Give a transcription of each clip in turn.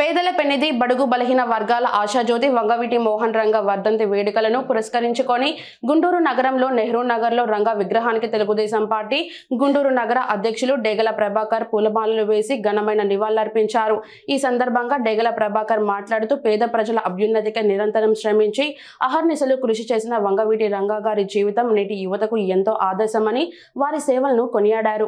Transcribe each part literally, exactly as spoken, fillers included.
పేదల పెన్నిధి బడుగు బలహీన వర్గాల ఆశాజ్యోతి వంగవీటి మోహన్ రంగ వర్ధంతి వేడుకలను పురస్కరించుకొని గుంటూరు నగరంలో నెహ్రూ నగర్లో రంగ విగ్రహానికి తెలుగుదేశం పార్టీ గుంటూరు నగర అధ్యక్షులు డేగల ప్రభాకర్ పూలమాలలు వేసి ఘనమైన నివాళులర్పించారు। ఈ సందర్భంగా డేగల ప్రభాకర్ మాట్లాడుతూ పేద ప్రజల అభ్యున్నతికి నిరంతరం శ్రమించి అహర్నిశలు కృషి చేసిన వంగవీటి రంగ గారి జీవితం నేటి యువతకు ఎంతో ఆదర్శమని వారి సేవలను కొనియాడారు।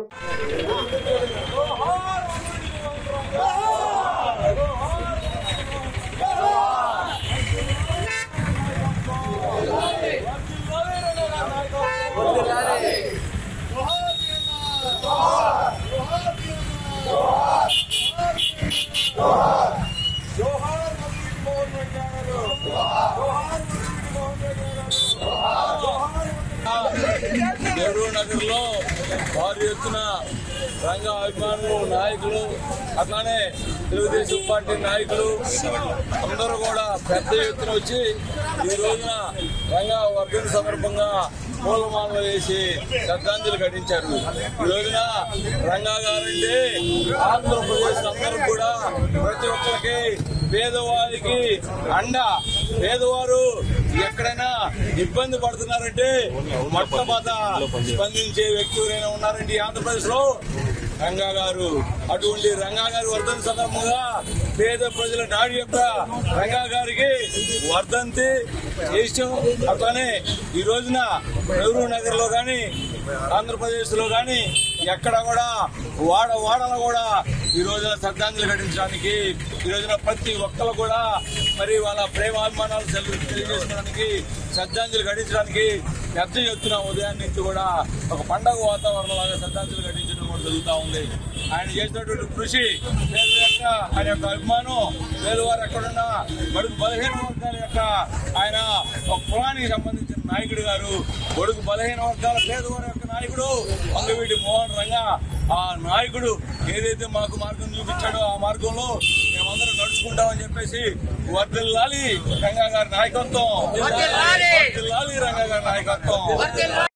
నెహ్రూ నగర్ లో భారీ ఎత్తున రంగ అభిమానులు నాయకులు అట్లానే తెలుగుదేశం పార్టీ నాయకులు అందరూ కూడా పెద్ద ఎత్తున వచ్చి ఈ రోజున రంగ వర్ధంతి సందర్భంగా పూలమాలలు వేసి శ్రద్ధాంజలి ఘటించారు। ఈ రోజున రంగా గారంటే ఆంధ్రప్రదేశ్ అందరూ కూడా ప్రతి ఒక్కరికి పేదవారికి అండ, పేదవారు ఎక్కడైనా ఇబ్బంది పడుతున్నారంటే మొట్టమొదట స్పందించే వ్యక్తి ఎవరైనా ఉన్నారంటే ఆంధ్రప్రదేశ్ లో రంగా గారు। అటువంటి రంగా గారి వర్ధంతి సందర్భంగా పేద ప్రజల నాడి యొక్క రంగా గారికి వర్ధంతి చేసాం। అట్లానే ఈ రోజున నెహ్రూ నగర్ లో గాని ఆంధ్రప్రదేశ్ లో గాని ఎక్కడ కూడా వాడ వాడలో కూడా ఈ రోజున శ్రద్ధాంజలి ఘటించడానికి ఈ రోజున ప్రతి ఒక్కరు కూడా మరి వాళ్ళ ప్రేమాభిమానాలు తెలియజేసుకోవడానికి శ్రద్ధాంజలి ఘటించడానికి పెద్ద ఎత్తున ఉదయం నుంచి కూడా ఒక పండగ వాతావరణం లాగా శ్రద్ధాంజలి ఘటించడం కూడా జరుగుతూ ఉంది। ఆయన చేసినటువంటి కృషి, పేదల యొక్క ఆయన యొక్క అభిమానం, పేదవారు ఎక్కడున్నా బడుగు బలహీన వర్గాల యొక్క ఆయన ఒక కులానికి సంబంధించిన నాయకుడు గారు, బడుగు బలహీన వర్గాల పేదవారి యొక్క నాయకుడు వంగవీటి మోహన్ రంగ। ఆ నాయకుడు ఏదైతే మాకు మార్గం చూపించాడో ఆ మార్గంలో మేమందరం నడుచుకుంటామని చెప్పేసి వర్ధిల్లాలి రంగా గారి నాయకత్వం, వర్ధిల్లాలి రంగా గారి నాయకత్వం।